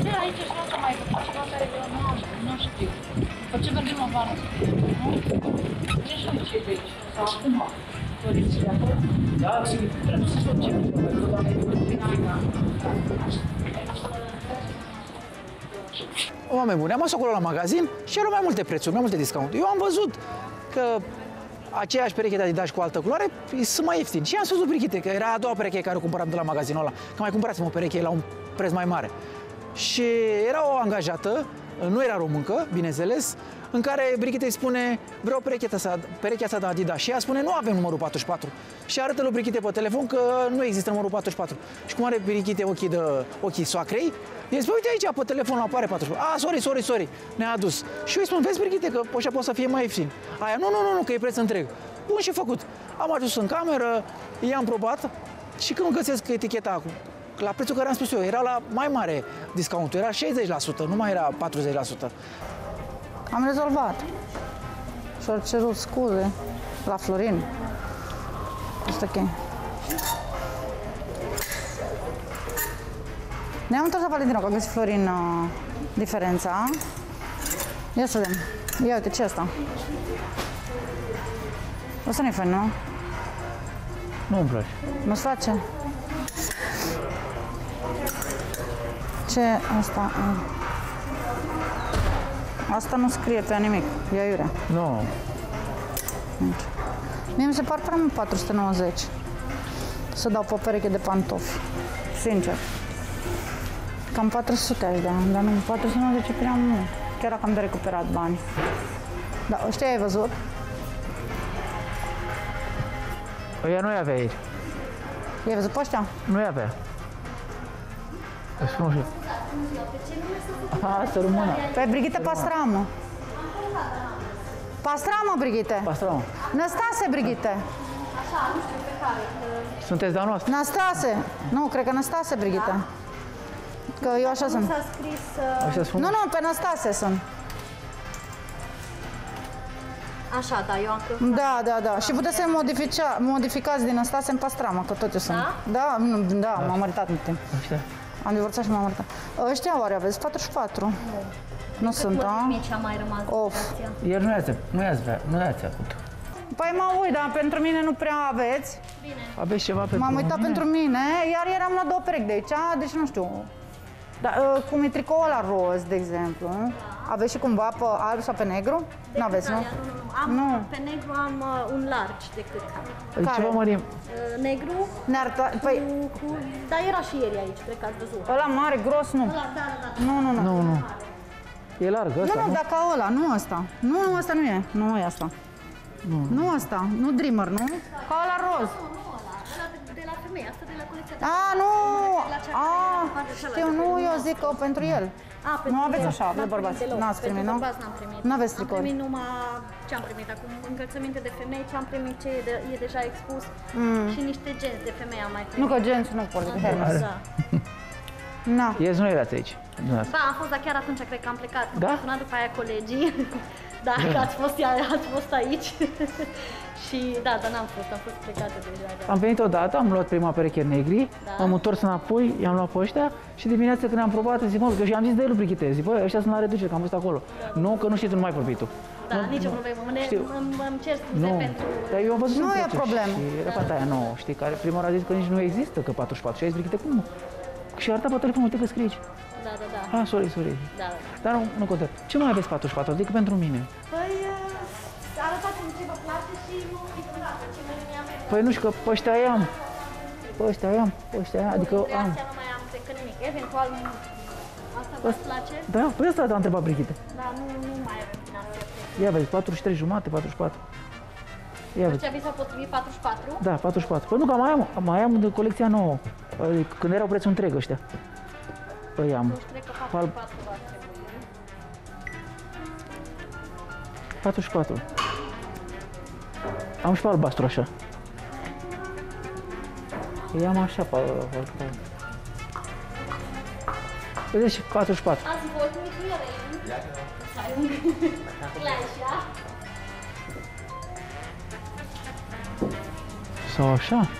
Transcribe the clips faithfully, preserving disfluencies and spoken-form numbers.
ce aici și asta mai făcut ceva care eu nu, nu știu. După ce mergem la vară, nu? Ce știu ce e pe aici? Sau acum, părinții de acolo? Da, și trebuie să spun ce e pe acolo, doamne, Oameni buni, am mers acolo la magazin și erau mai multe prețuri, mai multe discount. Eu am văzut că aceeași pereche de Adidas cu altă culoare sunt mai ieftini. Și am spus perechite, că era a doua pereche care o cumpăram de la magazinul ăla, că mai cumpărasem o pereche la un preț mai mare. Și era o angajată, nu era româncă, bineînțeles, în care Brigitte îi spune, vreau perechea asta, perechea asta de Adidas. Și ea spune, nu avem numărul patruzeci și patru. Și arătă lui Brigitte pe telefon că nu există numărul patruzeci și patru. Și cum are Brigitte ochii, de, ochii soacrei, îi spune, uite aici, pe telefon apare patruzeci și patru. A, sorry, sorry, sorry, ne-a adus. Și eu îi spun, vezi, Brigitte, că așa poate să fie mai ieftin. Aia, nu, nu, nu, nu, că e preț întreg. Bun, și făcut. Am ajuns în cameră, i-am probat și când găsesc eticheta acum, la prețul care am spus eu, era la mai mare discountul, era șaizeci la sută, nu mai era patruzeci la sută. Am rezolvat. Și-au cerut scuze la Florin. Este ok. Ne-am întors la Valentino, că a găsit Florin uh, diferența. Ia să vedem. Ia uite, ce e asta? Asta nu-i fain, nu? Nu-mi place. Nu-ți face? Ce asta? Asta nu scrie pe nimic, e aiurea. Nu. Mie mi se par prea mult patru sute nouăzeci să dau pe o pereche de pantofi, sincer. Cam patru sute aș da, dar nu, patru sute nouăzeci e prea mult. Chiar dacă am de recuperat bani. Da, ăștia ai văzut? Ăia nu-i avea aici. I-ai văzut pe ăștia? Nu-i avea. Îți spun și... Asta română. Pe Brigitte Pastramă. Pastramă, Brigitte. Pastramă. Năstase, Brigitte. Așa, nu știu pe care. Sunteți de-a noastră? Năstase. Nu, cred că Năstase, Brigitte. Că eu așa sunt. S-a scris... Așa spun? Nu, nu, pe Năstase sunt. Așa, da, eu am căutat. Da, da, da. Și puteți să modifica, modificați din Năstase în Pastramă, că tot eu sunt. Da? Da, nu, da, m-am măritat în timp. Ăștia. Am divorțat și m-am măritat. Ăștia oare aveți patruzeci și patru? Nu sunt, a? Mici a mai rămas de Of. relația. Ieri nu i-ați, nu i-ați, nu i-ați avut. Păi mă uit, dar pentru mine nu prea aveți. Bine. Aveți ceva pentru M-am uitat mine? pentru mine, iar eram la două perechi de aici, deci nu știu. Dar cum e tricoul ăla roz, de exemplu, aveți și cumva pe alb sau pe negru? Nu aveți, nu? Nu, nu, nu. Am, Nu. Pe negru am uh, un large decât. Păi Care? ce vă mărim? Uh, negru Ne arăta, păi, cu, cu... Dar era și ieri aici, cred că ați văzut. ăla mare, gros, nu. Da, da, da. Nu, nu, nu. Nu, nu. E larg Nu, ăsta, nu, nu? dar ca ăla, nu ăsta. Nu, nu, ăsta nu e. Nu e asta. Nu. Nu ăsta, nu Dreamer, nu? Ca ăla roz. Nu, nu ăla. Ăla de, de la femeie, asta de la colecția de... A, nu! La cea A, care era partea cealaltă. știu, nu, eu zic că pentru el. A, pentru Nu aveți el. așa, de N-am bărbați. primit deloc. N-ați primit, Pentru nu? bărbați n-am primit. N-aveți Am tricouri. primit numai ce am primit acum, încălțăminte de femei, ce am primit ce e, de, e deja expus și niște genți de femei am mai primit. Nu că genți nu pot, de Hermes. Da. Na. Ieri nu erați aici. Da, am fost, dar chiar atunci cred că am plecat. Da? Am sunat după aia colegii. Da, că ați fost, ați fost aici. Și da, dar n-am fost, am fost plecată deja. Da. Am venit odată, am luat prima pereche negri, Da. am întors înapoi, i-am luat pe ăștia și dimineața când am probat, zic, mă, că și am zis de el, Brigitte, zic, bă, ăștia sunt la reducere, că am văzut acolo. Da. Nu, că nu știi tu, nu mai vorbi tu. Da, Nu, nicio nu. problemă. Mă, Știu. îmi, îmi cer scuze Nu, pentru... dar eu am văzut Nu în e prețuri problemă. Și era fata aia nouă, știi, care prima oară a zis că nici nu există că patruzeci și patru. Și a zis, Brigitte, cum? Și arăta pe telefon, uite că scrie aici. Da, da, da. Ah, sorry, sorry. Da, da. Dar nu, nu contează. Ce mai aveți patruzeci și patru? Adică pentru mine. Păi, uh, arătați-mi ce vă place și mă uite dacă ce mai mi-am mers. Păi nu știu că pe ăștia am. Pe ăștia am, pe ăștia am, adică De am. astea nu mai am decât nimic. Eventual, asta vă place? Da, păi asta a întrebat Brigitte. Dar nu, nu mai avem din astea. Ia vezi, patruzeci și trei jumate, patruzeci și patru. Ia vezi. Ce vi s-au potrivit patruzeci și patru? Da, patruzeci și patru. Păi nu, că mai am, mai am de colecția nouă. Adică când erau prețul întreg ăștia. Păi am. Deci cred că patruzeci și patru va trebui. patruzeci și patru. Am și pe albastru așa. Îi am așa pe... pe... Vedeți, patruzeci și patru. Azi voi cu microare. Gleich, ja? Sau așa?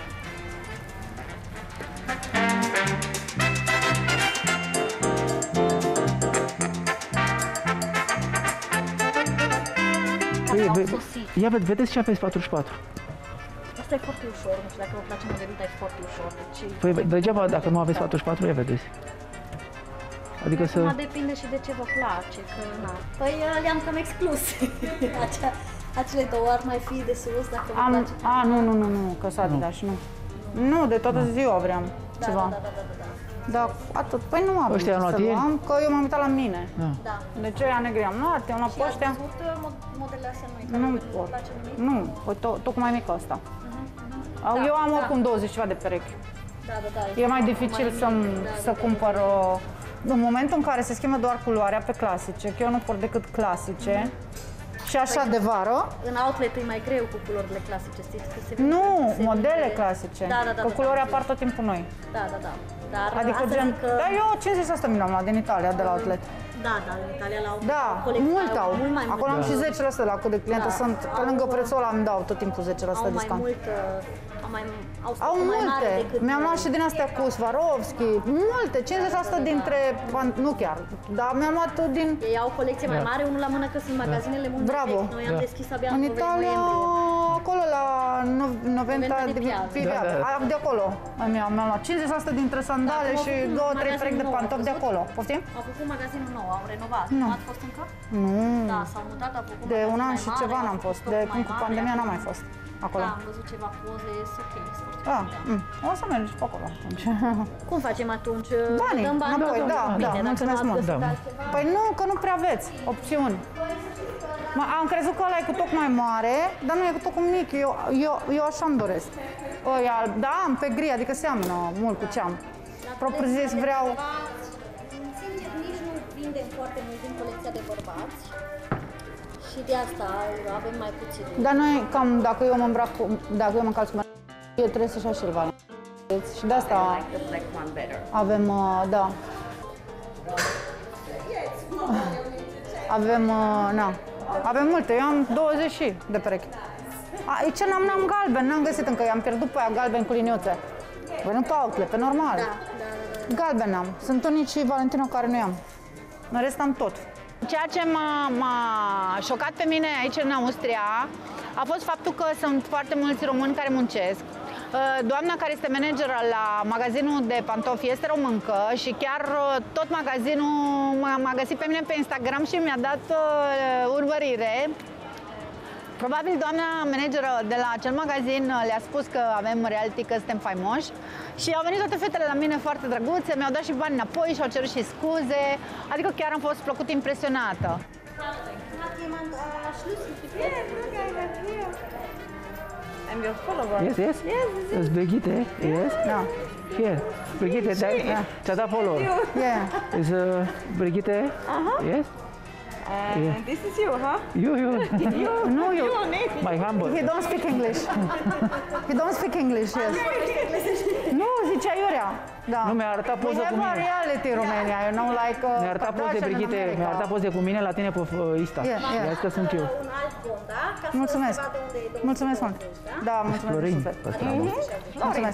Păi, au ve- sosit. ia ved- vedeți ce aveți patruzeci și patru. Asta e foarte ușor, nu știu dacă vă place modelul, dar e foarte ușor. Deci, Păi degeaba dacă nu aveți patruzeci și patru, ia vedeți. Adică să... acum depinde și de ce vă place, că na. Păi le-am cam exclus. Acea, acele două ar mai fi de sus, dacă vă Am, place. a, nu, nu, nu, nu, că s-a Adidas, nu. Nu, de toată ziua vreau Da, ceva. da, da, da, da, da. Da, atât. Păi nu am Ăștia am luat să ieri? luam, că eu m-am uitat la mine. Da. De ce aia negri am luat, eu am luat Și pe ați ăștia. văzut uh, mod- modelele astea noi, care Nu nu vă pot. place nimic? Nu, păi to- tocmai mică asta. Au Eu am da. oricum douăzeci ceva de perechi. Da, da, da. E mai dificil mai să, mic, da, să da, cumpăr... uh, În momentul în care se schimbă doar culoarea pe clasice, că eu nu port decât clasice, și așa de vară, În outlet e mai greu cu culorile clasice, știți? Că se nu, se modele vede- clasice, Da, da, da. că da, culori da, apar tot timpul noi. Da, da, da. Dar Adică asta gen, zic că... da, eu cincizeci la sută mi l-am luat din Italia, de la outlet. Da, da, în Italia la Da, colecție mult au. mult mai Acolo am mult. și zece la sută la cod de clientă, Da. sunt, pe Au- lângă prețul ăla îmi dau tot timpul zece la sută Au mai discount. mult, uh, au mai, au, Au stocul mai mare multe, decât... mi-am luat și din astea cu Swarovski, multe, cincizeci la sută dintre, nu chiar, dar mi-am luat din... Ei au o colecție mai mare, unul la mână, că sunt magazinele mult mai Bravo. vechi. Noi am Da. deschis abia În în Italia, noiembrie. acolo la no- Noventa Noventa de de Piazza. Piazza, Da, da. de acolo mi-am mi-am luat cincizeci la sută dintre sandale Da, și acum au făcut două, un trei magazin perechi de nou, pantofi ai de văzut? acolo. Poftim? Au făcut magazinul nou, au renovat. Nu. Nu ați fost încă? Nu, Da, s-au mutat, au făcut de magazin un an mai și mare, ceva au n-am făcut fost, stoc de mai când cu mare, pandemia n-am acum- mai fost acolo. Da, am văzut ceva poze, e ok, e foarte Ah, bine. mm, o să mergi pe acolo atunci. Cum facem atunci? Banii, Dăm bani? înapoi, da, Bine, da, dacă mulțumesc nu ați mult. găsit Da. altceva, Păi nu, că nu prea aveți opțiuni. Mă, am crezut că ăla e cu toc mai mare, dar nu e cu tocul mic, eu, eu, eu așa îmi doresc. O, e alb, da, am pe gri, adică seamănă mult cu ce am. Propriu zis vreau, Sincer, nici nu vindem foarte mult din colecția de bărbați și de asta avem mai puțin. dar noi cam, dacă eu mă îmbrac cu, dacă eu mă încalț cu mă, eu trebuie să-și așa ceva. Și de asta avem, uh, da. Avem, uh, na, avem multe, eu am douăzeci și de perechi. Aici n-am, n-am galben, n-am găsit încă, i-am pierdut pe aia galben cu liniuțe. Păi nu pe outlet, pe normal. Da, da, da. Galben am. Sunt unicii Valentino care nu am. În rest am tot. Ceea ce m-a, m-a șocat pe mine aici în Austria a fost faptul că sunt foarte mulți români care muncesc. Doamna care este manager la magazinul de pantofi este româncă și chiar tot magazinul m-a găsit pe mine pe Instagram și mi-a dat uh, urmărire. Probabil doamna manageră de la acel magazin le-a spus că avem reality, că suntem faimoși și au venit toate fetele la mine foarte drăguțe, mi-au dat și bani înapoi și au cerut și scuze, adică chiar am fost plăcut impresionată. Hat jemand äh, Schlüssel für die Yeah, look, I have here. I'm your follower. Yes, yes? Yes, Brigitte, yes? Da. Here, Brigitte, da, ți-a dat follow. Yeah. Is uh, Brigitte? Uh-huh. Yes? And Yeah. this is you, huh? You, you. Nu, eu. You need My humble. He don't speak English. He don't speak English, yes. Nu, zicea Iurea. Da. Nu, mi-a arătat poză We cu have a mine. reality in Romania, you know, like uh, Mi-a arătat poze, Kardashian in Brigitte, America. mi-a arătat poze cu mine la tine pe uh, Insta. Yeah, yeah. I-a zis că sunt eu. un alt cont, da? Ca să Mulțumesc. se vadă unde e două Mulțumesc mult. douăzeci, da? Da, mulțumesc Florin, din suflet. pe stradă. Mulțumesc.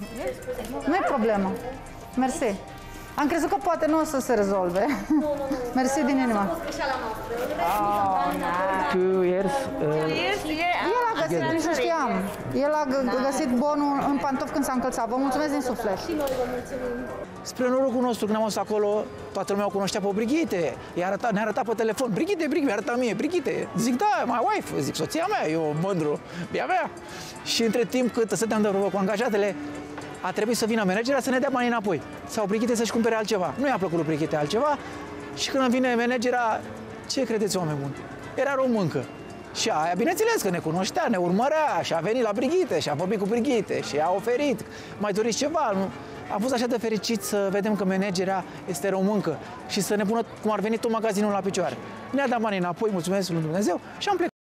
Nu e problemă. Mersi. Am crezut că poate nu o să se rezolve. Nu, nu, nu. Mersi din inimă. A fost greșeala noastră. În rest, nu dăm bani înapoi, da? Two years. Uh, Yes, yeah. El a găsit, nici nu știam. El a g- găsit bonul în pantofi când s-a încălțat. Vă mulțumesc din suflet. Și noi vă mulțumim. Spre norocul nostru, când am fost acolo, toată lumea o cunoștea pe Brigitte. I-a arătat, ne-a arătat pe telefon. Brigitte, Brigitte, mi-a arătat mie. Brigitte. Zic, da, my wife. Zic, soția mea, eu mândru. Bia mea. Și între timp, cât stăteam de vorbă cu angajatele, a trebuit să vină managerul să ne dea banii înapoi. Sau Brigitte să-și cumpere altceva. Nu i-a plăcut lui Brigitte altceva. Și când vine managera, ce credeți, oameni buni? Era româncă. Și aia, bineînțeles că ne cunoștea, ne urmărea și a venit la Brigitte și a vorbit cu Brigitte și a oferit. Mai doriți ceva? Nu? Am fost așa de fericit să vedem că managera este româncă și să ne pună cum ar veni tot magazinul la picioare. Ne-a dat banii înapoi, mulțumesc lui Dumnezeu și am plecat.